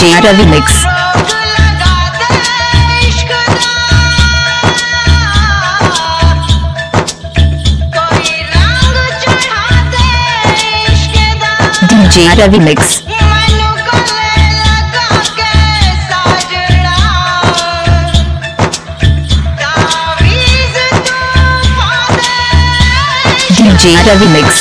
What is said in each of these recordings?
DJ Ravi Mix. DJ Ravi Mix. DJ Ravi Mix.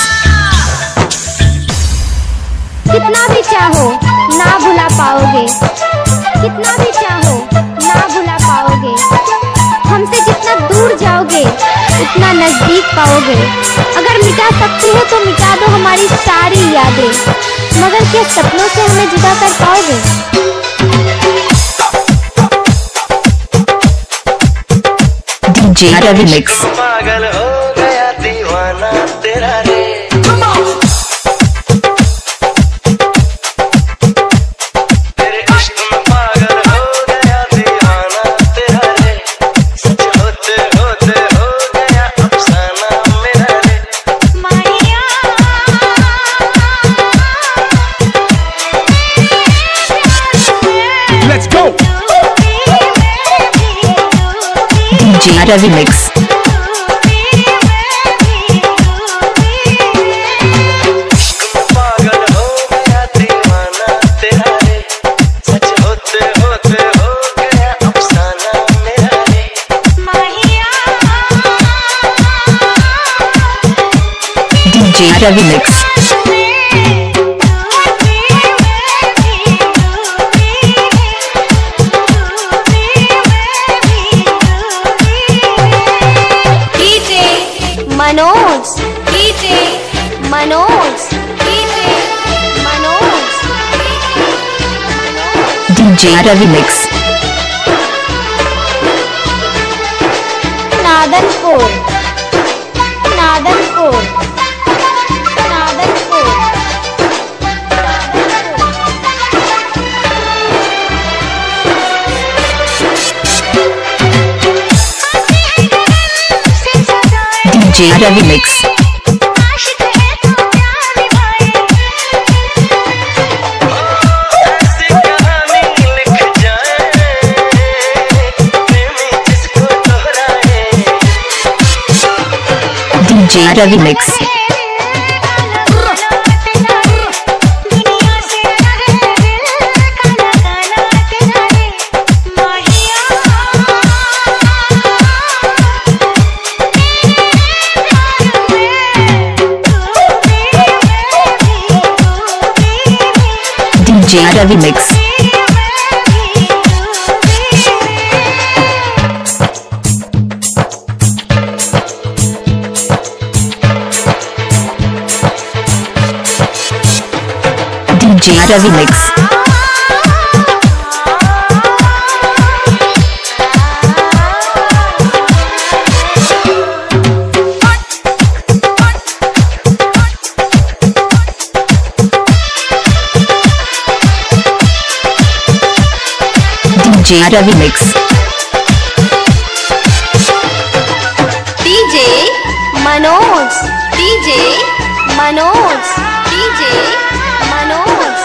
कितना भी चाहो ना भुला पाओगे, कितना भी चाहो ना भुला पाओगे। हमसे जितना दूर जाओगे उतना नजदीक पाओगे। अगर मिटा सकते हो तो मिटा दो हमारी सारी यादें, मगर क्या सपनों से हमें जुदा कर पाओगे? DJ Ravi Mix. पागल हो गया दीवाना तेरा रे, तेरे इश्क में पागल हो गया दीवाना तेरा रे। सच होते होते हो गया अफसाना मेरा रे। Let's go. DJ Ravi Mix. पागल हो गया दीवाना तेरा रे, सच होते होते हो गया अफसाना मेरा रे। DJ Ravi Mix. Manoj, DJ Manoj, DJ Manoj, DJ Ravi Mix. Nadanpur, Nadanpur, Nadanpur. DJ Ravi Mix. ऐसी कहानी लिख जाए प्रेमी जिसको दोहराए। DJ Ravi Mix. DJ Ravi Mix. DJ Ravi Mix. DJ Ravi Mix. DJ Manoj, DJ Manoj, DJ Manoj,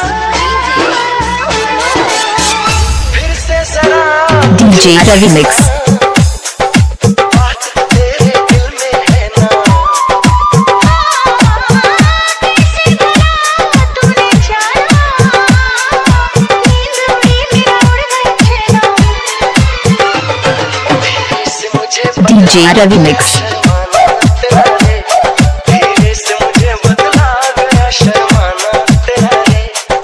फिर से जरा DJ Ravi Mix. बात तेरे दिल में है ना, से मुझे DJ Ravi Mix. शर्माना तेरा रे, धीरे से मुझे बदला गया शर्माना तेरा रे।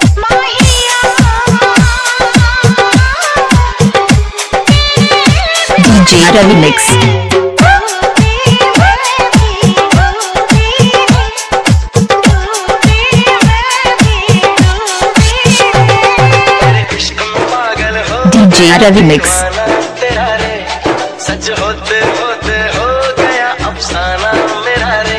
DJ Ravi Mix. तेरे इश्क में पागल हो DJ Ravi Mix. दीवाना तेरा रे, सच होते होते हो गया अफसाना मेरा रे।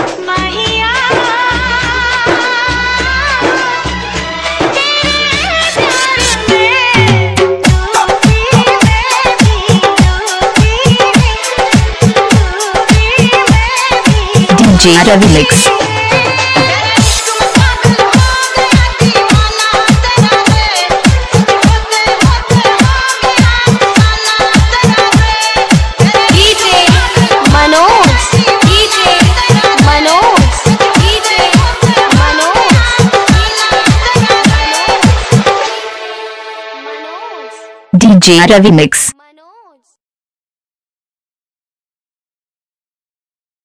DJ Ravi Mix. DJ Ravi Mix.